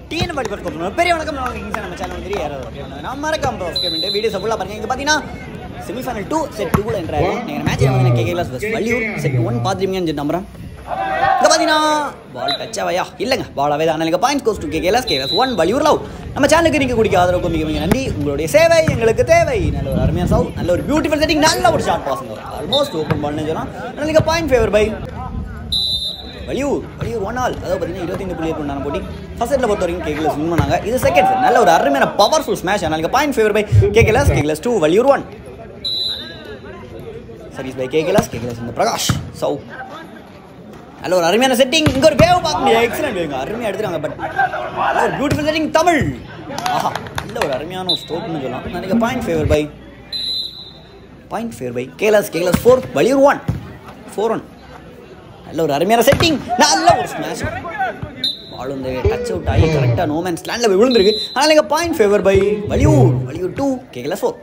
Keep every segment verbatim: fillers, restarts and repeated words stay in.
Dean படி பர்க்கணும் பெரிய வணக்கம் நான் இங்க நம்ம சேனல் வந்து யாராவது நம்ம மறக்காம சப்ஸ்கிரைப் பண்ணிட்டு வீடியோஸ் ஃபுல்லா பாருங்க. இங்க பாத்தீங்கன்னா செமிஃபைனல் two செட் two ல என்ட்ராய் நீங்க மேட்ச்ல வந்து KK class versus Valliyur set one பாத்துறீங்கன்னு நம்புறேன். இங்க பாத்தீங்கன்னா பால் டச் ஆவையா இல்லங்க பால் அவே தான். நீங்க points goes to KK class KK class one Valliyur love. நம்ம சேனலுக்கு நீங்க குடிக்க ஆதரவு மிக மிக நன்றி. உங்களுடைய சேவை எங்களுக்கு தேவை. நல்ல ஒரு அருமையான சவ், நல்ல ஒரு பியூட்டிஃபுல் செட்டிங், நல்ல ஒரு ஷாட் பாசிங் வரும். ஆல்மோஸ்ட் ஓபன் பால்னு சொல்லலாம். நீங்க point favour by Valliyur Valliyur one all. அதாவது பார்த்தீங்கன்னா இருபத்தைந்து புள்ளி எட்டு ஒன்றான போட்டி ஃபர்ஸ்ட் செட்டில் பொறுத்த வரைக்கும் கேகே கிளாஸ் வின் பண்ணாங்க. இது செகண்ட் செட் நல்ல ஒரு அருமையான பவர்ஃபுல் ஸ்மாஷ். அதனால point favour by KK class KK class two Valliyur one. Service by KK class KK class இந்த பிரகாஷ் சவ். நல்ல ஒரு அருமையான செட்டிங். இங்கே ஒரு வேவ் பார்க்க முடியாது. எக்ஸலண்ட் வேவுங்க, அருமையாக எடுத்துருவாங்க. பட் நல்ல ஒரு பியூட்டிஃபுல் செட்டிங் தமிழ். ஆஹா நல்ல ஒரு அருமையான ஒரு ஸ்ட்ரோக்னு சொல்லலாம். நினைக்க point favour by point favour by KK class KK class four Valliyur one four one. நல்ல ஒரு அருமையான செட்டிங், நல்ல ஒரு ஸ்மாஷ். பால் வந்து டச் அவுட் ஆகி கரெக்டாக நோ மேன்ஸ் லேண்டில் போய் விழுந்துருக்கு. அதனால் எங்கள் point favour by Valliyur Valliyur two KK class four.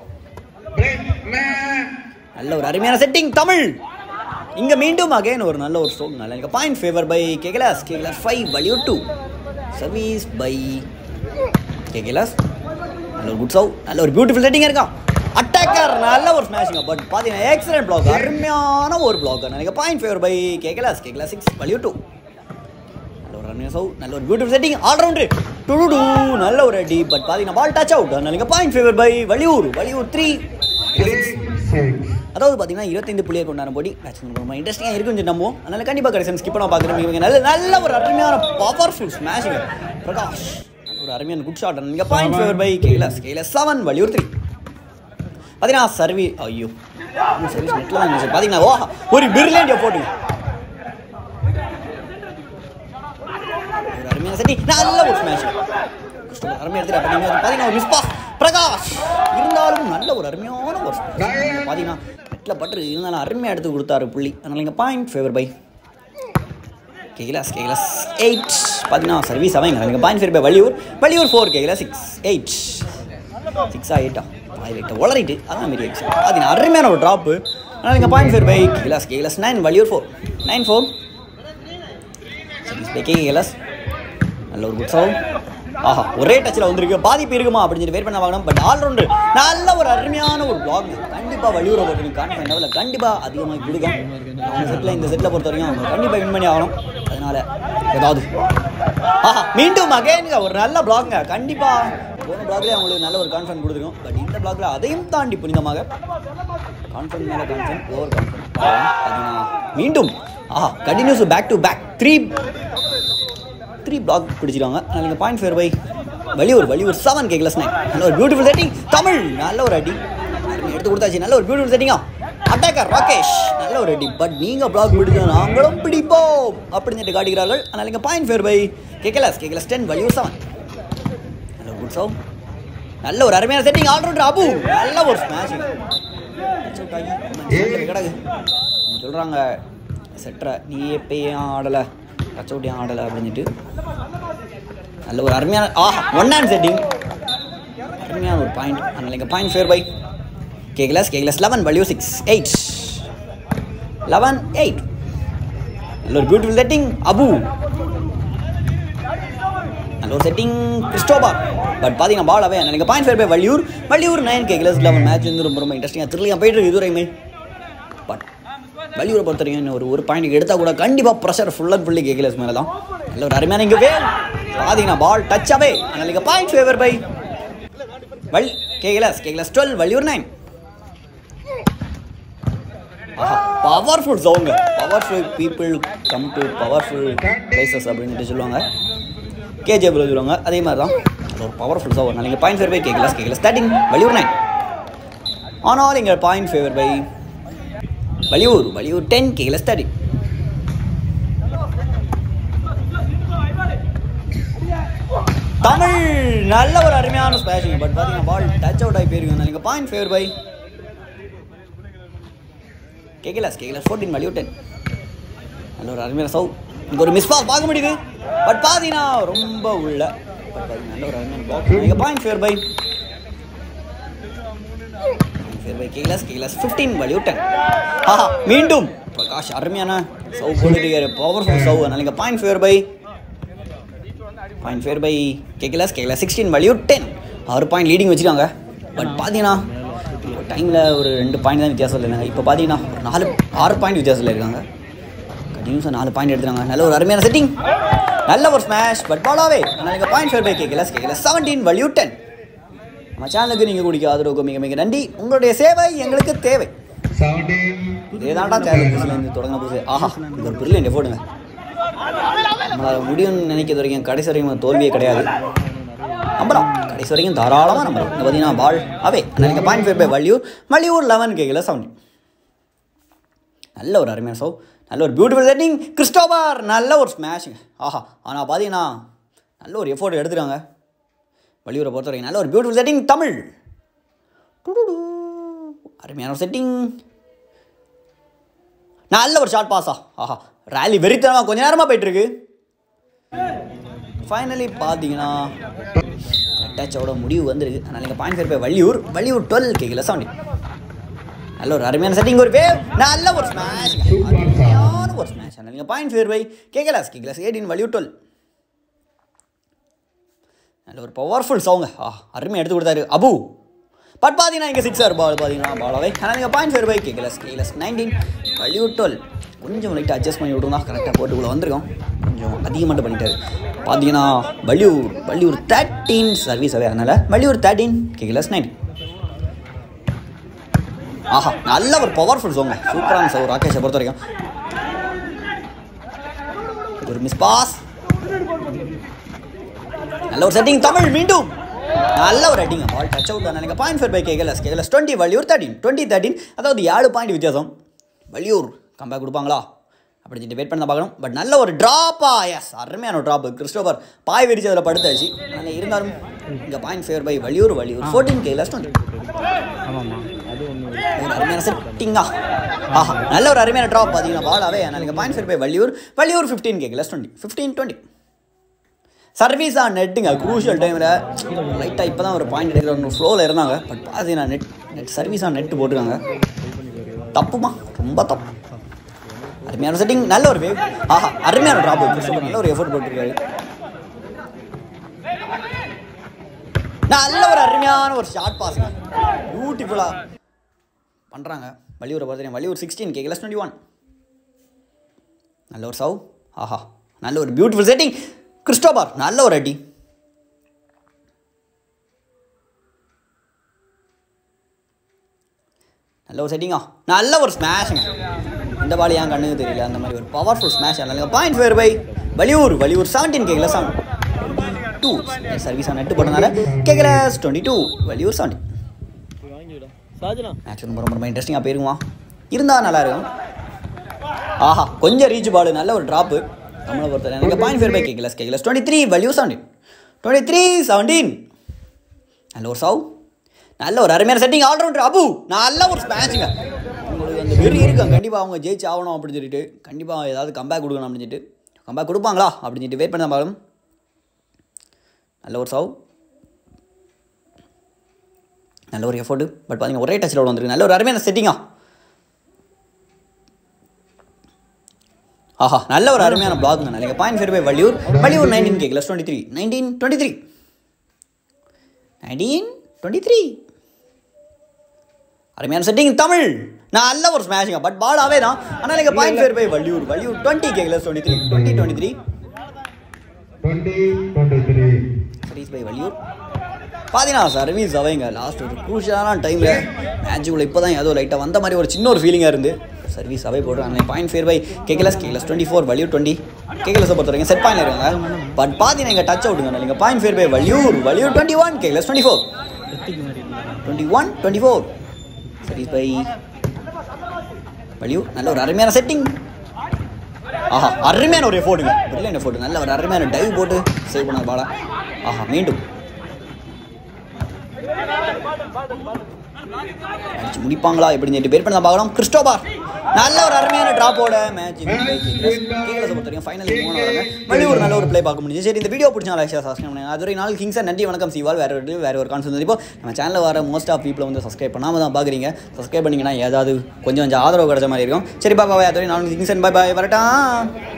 நல்ல ஒரு அருமையான செட்டிங் தமிழ். இங்கே மீண்டும் அகைன் ஒரு நல்ல ஒரு ஸ்ட்ரோக். நல்ல எங்கள் point favour by KK class KK class five Valliyur two. Service by KK class நல்ல ஒரு குட் சவ், நல்ல ஒரு பியூட்டிஃபுல் செட்டிங்காக இருக்கான். அட்டாக்கர் நல்ல ஒரு ஸ்மாஷிங். பட் பார்த்தீங்கன்னா எக்ஸலண்ட் பிளாக், அருமையான ஒரு பிளாக். நினைக்க point favour by KK class KK class six Valliyur two. நல்ல ஒரு அருமையான சவ், நல்ல ஒரு beautiful setting allrounder two two நல்ல ஒரு அடி. பட் பார்த்தீங்கன்னா பால் டச் அவுட். நினைக்க point favour by Valliyur Valliyur three. அதாவது பார்த்தீங்கன்னா இருபத்தைந்து புள்ளியை கொண்டாட போடி மேட்ச் ரொம்ப இன்ட்ரெஸ்டிங்காக இருக்குன்னு நம்புவோம். அதனால கண்டிப்பாக கடைசி ஸ்கிப் பண்ண பார்க்குறேன். நல்ல நல்ல ஒரு அருமையான பவர்ஃபுல் ஸ்மாஷிங் பிரகாஷ். ஒரு அருமையான குட் ஷாட். நீங்கள் point favour by KK class KK class seven Valliyur three. பார்த்தீங்கன்னா சர்வீ ஐயோ சர்வீஸ் நெட்டில் தான் இருந்துச்சு. பார்த்தீங்கன்னா ஓ ஒரு பிரில்லியன்ட் போட்டு ஒரு அருமையான செட்டிங், நல்ல ஒரு ஸ்மாஷ் அருமையாக எடுத்துட்டு பார்த்தீங்கன்னா ஒரு மிஸ் பாஸ் பிரகாஷ். இருந்தாலும் நல்ல ஒரு அருமையான ஒரு பார்த்தீங்கன்னா நெட்டில் பட்டு இருந்தாலும் அருமையாக எடுத்து கொடுத்தாரு புள்ளி. அதனால் இங்கே point favour by KK class KK class eight. பார்த்தீங்கன்னா சர்வீஸ் அவங்க நீங்கள் point favour by Valliyur Valliyur four KK class six eight சிக்ஸா எயிட்டா எயிட்டா ஒளரிட்டு அதான் மாரி எக்ஸ். பார்த்தீங்கன்னா அருமையான ஒரு ட்ராப்பு. அதனால் இங்கே point favour by KK class KK class nine Valliyur four nine four. Service by KK class நல்ல ஒரு குட் சவ். ஆஹா ஒரே டச்சில் வந்திருக்கு. பாதிப்பு இருக்குமா அப்படின்னு சொல்லி வெயிட் பண்ண வாங்கணும். பட் ஆல்ரவுண்டர் நல்ல ஒரு அருமையான ஒரு பிளாக். கண்டிப்பாக வள்ளியூரை பொறுத்த வரைக்கும் கான்ஃபிடன்ட் லெவலில் கண்டிப்பாக அதிகமாக கொடுக்கும். அந்த செட்டில் இந்த செட்டில் பொறுத்த வரைக்கும் அவங்க கண்டிப்பாக வின் பண்ணி ஆகணும். அதனால் ஏதாவது ஆஹா மீண்டும் அகைன் ஒரு நல்ல பிளாக்ங்க. கண்டிப்பாக போன பிளாக்லேயே அவங்களுக்கு நல்ல ஒரு கான்ஃபிடன்ட் கொடுத்துருக்கும். பட் இந்த பிளாக்ல அதையும் தாண்டி புனிதமாக கான்ஃபிடன்ட் மேலே கான்ஃபிடன்ட் ஓவர் கான்ஃபிடன்ட் பார்த்தீங்கன்னா மீண்டும் ஆஹா continues back to back three three block பிடிச்சிருவாங்க. அதனால் நீங்கள் point favour by Valliyur Valliyur seven KK class nine. நல்ல ஒரு பியூட்டிஃபுல் செட்டிங் தமிழ். நல்ல ஒரு அடி எடுத்து கொடுத்தாச்சு. நல்ல ஒரு பியூட்டிஃபுல் செட்டிங்கா அட்டாக்கர் ராகேஷ் நல்ல ஒரு அடி. பட் நீங்கள் பிளாக் பிடிச்சா நாங்களும் பிடிப்போம் அப்படின்னு சொல்லிட்டு காட்டுகிறார்கள். அதனால் நீங்கள் point favour by KK class KK class ten Valliyur seven. நல்ல ஒரு குட் சவ், நல்ல ஒரு அருமையான செட்டிங் ஆல்ரவுண்டர் அபு நல்ல ஒரு ஸ்மாஷிங் கிடக்கு. சொல்கிறாங்க செட்ரை நீ எப்பயும் ஆடலை டச் அவுட் ஏன் ஆடலை அப்படின்ட்டு நல்ல ஒரு அருமையான ஆஹா ஒன் ஹேண்ட் செட்டிங் அருமையான ஒரு பாயிண்ட். அதனால் இங்கே point favour by KK class KK class eleven Valliyur six eight eleven eight. நல்ல ஒரு பியூட்டிஃபுல் செட்டிங் அபு நல்ல ஒரு செட்டிங் கிறிஸ்டோபர். பட் பார்த்தீங்கன்னா பால் அவே. எனக்கு point favour by Valliyur Valliyur nine KK class eleven. Match வந்து ரொம்ப ரொம்ப இன்ட்ரெஸ்டிங்காக த்ரில்லிங்காக போயிட்டு இருக்கு இதுவரையுமே. பட் வள்ளியூரை பொறுத்த வரைக்கும் ஒரு ஒரு பாயிண்ட் எடுத்தால் கூட கண்டிப்பாக pressure full and fully KK class மேலே தான். நல்ல ஒரு அருமையான இங்கே வே பார்த்தீங்கன்னா பால் டச் அவே. அதனால் இங்கே பாயிண்ட் ஃபேவர் பை வள் KK class KK class twelve Valliyur nine. Powerful சவுங்க powerful people come to powerful places அப்படின்னு சொல்லுவாங்க. கேஜே ப்ரோ சொல்லுவாங்க அதே மாதிரி தான் அது ஒரு பவர்ஃபுல் சவ். அதனால் இங்கே point favour by KK class KK class thirteen Valliyur nine. ஆனால் இங்கே point favour by Valliyur Valliyur ten KK class thirty. Tamil நல்ல ஒரு அருமையான ஸ்பேஷிங். பட் பார்த்தீங்கன்னா பால் டச் அவுட் ஆகி போயிருங்க. நீங்கள் point favour by KK class KK class fourteen Valliyur ten. நல்ல ஒரு அருமையான சவ். இங்கே ஒரு மிஸ் பாஸ் பார்க்க முடியுது. பட் பார்த்தீங்கன்னா ரொம்ப உள்ள பட் பார்த்தீங்கன்னா நல்ல ஒரு அருமையான பால். நீங்கள் point favour by favour by KK class KK class fifteen Valliyur ten. ஆஹா மீண்டும் பிரகாஷ் அருமையான சவ் போட்டுருக்காரு பவர்ஃபுல் சவ். அதனால் நீங்கள் point favour by point fair by KKS KKS sixteen Valliyur ten ஆறு பாயிண்ட் லீடிங் வச்சுருக்காங்க. பட் பார்த்தீங்கன்னா டைமில் ஒரு ரெண்டு பாயிண்ட் தான் வித்தியாசம் இல்லைங்க. இப்போ பார்த்தீங்கன்னா ஒரு நாலு ஆறு பாயிண்ட் வித்தியாசத்தில் இருக்காங்க. கண்டினியூஸாக நாலு பாயிண்ட் எடுத்துறாங்க. நல்ல ஒரு அருமையான செட்டிங், நல்ல ஒரு ஸ்மாஷ். பட் பாலாவே நாளைக்கு point fair by KKS KKS seventeen Valliyur ten. நம்ம சேனலுக்கு நீங்கள் குடிக்க ஆதரவுக்கு மிக மிக நன்றி. உங்களுடைய சேவை எங்களுக்கு தேவை. இதே தாண்டா சேனல் தொடங்க போகுது. ஆஹா, இது ஒரு பிரில்லியன்ட் எஃபோர்ட்டுங்க. நம்மளால் முடியும்னு நினைக்கிறது வரைக்கும் கடைசி வரைக்கும் தோல்வியே கிடையாது. நம்பலாம், கடைசி வரைக்கும் தாராளமாக நம்பலாம். இங்கே பார்த்தீங்கன்னா பால் அவே நாளைக்கு point fair by Valliyur Valliyur eleven KKS seventeen. நல்ல ஒரு அருமையான சோ, நல்ல ஒரு பியூட்டிஃபுல் செட்டிங். கிறிஸ்டோபர் நல்ல ஒரு ஸ்மாஷுங்க. ஆஹா, ஆனால் பார்த்தீங்கன்னா நல்ல ஒரு எஃபோர்ட் எடுத்துருக்காங்க வள்ளியூரை பொறுத்த வரைக்கும். நல்ல ஒரு பியூட்டிஃபுல் செட்டிங். தமிழ் அருமையான ஒரு செட்டிங், நல்ல ஒரு ஷார்ட் பாஸா. ஆஹா, ரேலி வெறித்தனமாக கொஞ்ச நேரமாக போயிட்டுருக்கு. ஃபைனலி பார்த்தீங்கன்னா டச்சோட முடிவு வந்துருக்கு. அதனால் நீங்கள் point fair by Valliyur Valliyur twelve KKS seventeen. நல்ல ஒரு அருமையான செட்டிங், ஒரு வேவ், நல்ல ஒரு ஸ்மாஷ், அருமையான ஒரு ஸ்மாஷ். அதனால் நீங்கள் point fair by KKS KKS eighteen Valliyur twelve. நல்ல ஒரு பவர்ஃபுல் சவுங்க. ஆ, அருமையாக எடுத்து கொடுத்தாரு அபு. பட் பார்த்தீங்கன்னா இங்கே சிக்ஸர் பால் பார்த்தீங்கன்னா பாலாவே. ஆனால் நீங்கள் point fair by KKS KKS nineteen Valliyur twelve. கொஞ்சம் லைட்டாக அட்ஜஸ்ட் பண்ணி விட்டுருந்தா கரெக்டாக போட்டுக்குள்ளே வந்திருக்கோம். கொஞ்சம் அதிகமாக பண்ணிட்டாரு. பார்த்தீங்கன்னா Valliyur Valliyur thirteen service away. அதனால் வள்ளியூர் தேர்ட்டீன் கேகேஎஸ் நைன்டீன். ஆஹா, நல்ல ஒரு பவர்ஃபுல் சோங்க. சூப்பரான சோ ராகேஷை பொறுத்த வரைக்கும். ஒரு மிஸ் பாஸ், நல்ல ஒரு செட்டிங். தமிழ் மீண்டும் நல்ல ஒரு அடிங்க. Ball touch out. நினைக்க point fair by KKS KKS twenty Valliyur thirteen twenty thirteen. அதாவது ஏழு பாயிண்ட் வித்தியாசம். வள்ளியூர் கம்பேக் கொடுப்பாங்களா அப்படின்னு சொல்லிட்டு வெயிட் பண்ண பார்க்கணும். பட் நல்ல ஒரு ட்ராப்பா. எஸ், அருமையான ஒரு ட்ராப்பு. கிறிஸ்டோபர் பாய் விரிச்சு அதில் படுத்தாச்சு. ஆனால் இருந்தாலும் இங்கே point fair by Valliyur Valliyur fourteen KKS twenty. ஒரு அருமையான செட்டிங்கா. ஆஹா, நல்ல ஒரு அருமையான ட்ராப் பார்த்தீங்கன்னா பாலாவே. அதனால் இங்கே point fair by Valliyur Valliyur fifteen KKS twenty fifteen twenty. சர்வீஸாக நெட்டுங்க குரூஷியல் டைமில் லைட்டாக இப்போ தான் ஒரு பாயிண்ட் எடுக்கிற ஒரு ஃப்ளோவில் இருந்தாங்க. பட் பார்த்தீங்கன்னா நெட் நெட் சர்வீஸாக நெட்டு போட்டுருக்காங்க. தப்புமா, ரொம்ப தப்பு. அருமையான செட்டிங், நல்ல ஒரு வேவ். ஆஹா, அருமையான ட்ராப். நல்ல ஒரு எஃபோர்ட் போட்டுருக்காரு. நல்ல ஒரு அருமையான ஒரு ஷார்ட் பாஸுங்க. பியூட்டிஃபுல்லாக பண்ணுறாங்க வள்ளியூரை பொறுத்த. Valliyur sixteen KKS twenty one. நல்ல ஒரு சவ். ஆஹா, நல்ல ஒரு பியூட்டிஃபுல் செட்டிங். கிறிஸ்டோபர் நல்ல ஒரு அடி. நல்ல ஒரு செட்டிங்கா, நல்ல ஒரு ஸ்மாஷுங்க. இந்த பால் ஏன் கண்ணுக்கு தெரியல, அந்த மாதிரி ஒரு பவர்ஃபுல் ஸ்மாஷ். அதனால point fair by Valliyur Valliyur seventeen KKS seven two. Service on net போட்டனால KKS twenty two Valliyur seventeen. Match ரொம்ப ரொம்ப ரொம்ப இன்ட்ரெஸ்டிங்காக போயிருக்குமா, இருந்தால் நல்லா இருக்கும். ஆஹா, கொஞ்சம் ரீச் பால், நல்ல ஒரு ட்ராப்பு. நம்மளை பொறுத்த எனக்கு point fair by KKS KKS twenty three Valliyur seventeen twenty three seventeen. நல்ல ஒரு சவ், நல்ல ஒரு அருமையான செட்டிங். ஆல்ரவுண்டர் அபு நல்ல ஒரு ஸ்மாஷுங்க. உங்களுக்கு அந்த வெறி இருக்காங்க கண்டிப்பாக அவங்க ஜெயிச்சு ஆகணும் அப்படின்னு சொல்லிட்டு, கண்டிப்பாக ஏதாவது கம்பேக் கொடுக்கணும் அப்படின்னு சொல்லிட்டு. கம்பேக் கொடுப்பாங்களா அப்படின்னு சொல்லிட்டு வெயிட் பண்ண தான் பார்க்கணும். நல்ல ஒரு சவ், நல்ல ஒரு எஃபோர்ட்டு. பட் பார்த்தீங்கன்னா ஒரே டச்சில் வந்துருக்கு. நல்ல ஒரு அருமையான செட்டிங்கா. ஆஹா, நல்ல ஒரு அருமையான பிளாக்ங்க. நல்ல point fair by Valliyur Valliyur nineteen KKS twenty three nineteen twenty three nineteen twenty three. அருமையான செட்டிங். தமிழ் நல்ல ஒரு ஸ்மாஷிங்க. பட் பாலாவே தான். ஆனால் நீங்கள் point fair by Valliyur Valliyur twenty KKS twenty three twenty twenty three service by Valliyur. பார்த்தீங்கன்னா சர்வீஸ் அவைங்க லாஸ்ட் ஒரு குரூஷியலான டைமில் மேட்சுக்குள்ளே இப்போ தான் ஏதோ லைட்டாக வந்த மாதிரி ஒரு சின்ன ஒரு ஃபீலிங்காக இருந்து சர்வீஸ் அவை போடுறாங்க. Point fair by KKS KKS twenty four Valliyur twenty. KKS பொறுத்த வரைக்கும் செட் பாயிண்ட் இருக்காங்க. பட் பார்த்தீங்கன்னா இங்கே டச் அவுட்டுங்க. நீங்கள் point fair by Valliyur Valliyur twenty one KKS twenty four twenty one twenty four service by Valliyur. நல்ல ஒரு அருமையான செட்டிங். ஆஹா, அருமையான ஒரு எஃபோர்ட்டுங்க. Brilliant effort. நல்ல ஒரு அருமையான டைவ் போட்டு சேவ் பண்ண பாலா. ஆஹா, மீண்டும் அடிச்சு முடிப்பாங்களா எப்படின்னு சொல்லிட்டு பேர் பண்ண பார்க்கலாம். கிறிஸ்டோபர் நல்ல ஒரு அருமையான ட்ராப்போட மேட்ச் கேகேஎஸ் பொறுத்த வரைக்கும் ஃபைனல் மூணு வராங்க. வள்ளியூர் நல்ல ஒரு ப்ளே பார்க்க முடிஞ்சு. சரி, இந்த வீடியோ பிடிச்சா லைக் சப்ஸ்கிரைப் பண்ணுங்க. அதுவரை நாள் கிங்ஸா நன்றி வணக்கம். சிவால் வேற ஒரு வேற ஒரு கான்செப்ட். இப்போ நம்ம சேனலில் வர மோஸ்ட் ஆஃப் பீப்பிள் வந்து சப்ஸ்கிரைப் பண்ணாமல் தான் பார்க்குறீங்க. சப்ஸ்கிரைப் பண்ணிங்கன்னா ஏதாவது கொஞ்சம் கொஞ்சம் ஆதரவு கிடைச்ச மாதிரி இருக்கும். சரி, பாய் பாய். அதுவரை நாள் கிங்ஸன் பாய் பாய் வரட்டா.